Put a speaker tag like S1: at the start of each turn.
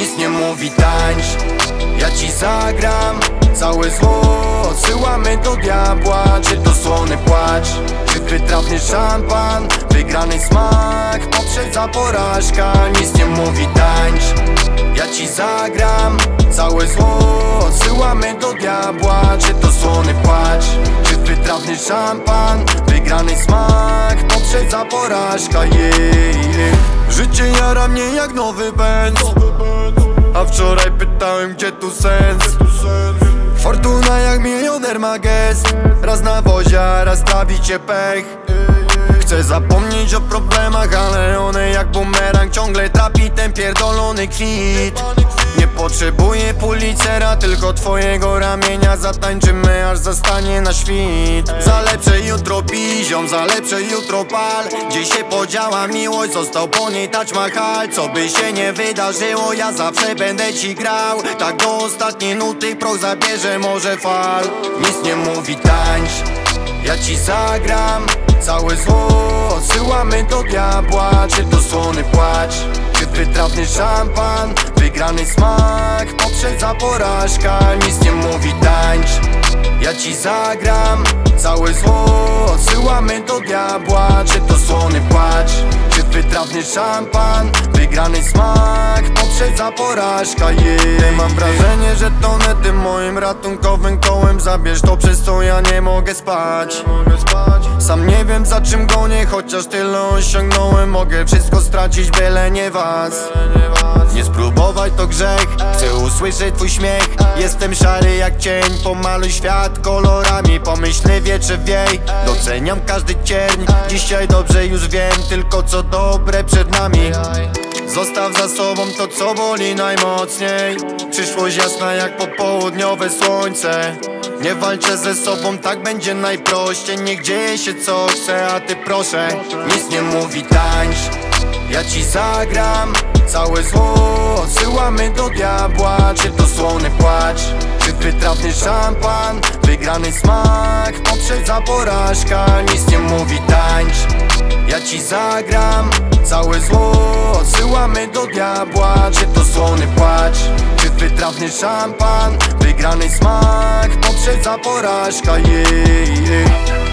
S1: Nic nie mówi tańcz, ja ci zagram. Całe zło odsyłamy do diabła. Czy to słony płacz, czy wytrawny szampan, wygrany smak poprzedza porażka. Nic nie mówi tańcz, ja ci zagram. Całe zło odsyłamy do diabła. Czy to słony płacz, czy wytrawny szampan, wygrany smak poprzedza porażka. Życie jara mnie jak nowy Benz, a wczoraj pytałem, gdzie tu sens. Fortuna jak milioner ma gest, raz nawozi, a raz trawi cię pech. Chcę zapomnieć o problemach, ale one jak bumerang ciągle trapi ten pierdolony kwit. Nie potrzebuję pulicera, tylko twojego ramienia. Zatańczymy aż zastanie na świt. Za lepsze jutro piziom, za lepsze jutro pal. Gdzie się podziała miłość, został po niej Taj Mahal. Co by się nie wydarzyło, ja zawsze będę ci grał. Tak do ostatniej nuty proch zabierze może fal. Nic nie mówi tańcz, ja ci zagram. Całe zło odsyłamy do diabła. Czy to słony płacz, czy wytrawny szampan, wygrany smak poprzedza porażka. Nic nie mówi tańcz, ja ci zagram. Całe zło odsyłamy do diabła. Czy to słony płacz, czy wytrawny szampan, wygrany smak poprzedza porażka. Mam wrażenie, że tonę tym moim ratunkowym kołem. Zabierz to, przez co ja nie mogę spać. Sam nie wiem, za czym gonię, chociaż tyle osiągnąłem. Mogę wszystko stracić, byle nie was. Nie spróbować to grzech, chcę usłyszeć twój śmiech. Jestem szary jak cień, pomaluj świat kolorami. Pomyślny wietrze wiej, doceniam każdy cierń. Dzisiaj dobrze już wiem, tylko co dobre przed nami. Zostaw za sobą to, co boli najmocniej. Przyszłość jasna jak popołudniowe słońce. Nie walczę ze sobą, tak będzie najprościej. Niech dzieje się co chce, a ty proszę. Nic nie mówi tańcz, ja ci zagram. Całe zło odsyłamy do diabła. Czy to słony płacz, czy wytrawny szampan, wygrany smak poprzedza porażka. Nic nie mówi tańcz, ja ci zagram. Całe zło odsyłamy do diabła. Czy to słony płacz, czy wytrawny szampan, wygrany smak poprzedza porażka.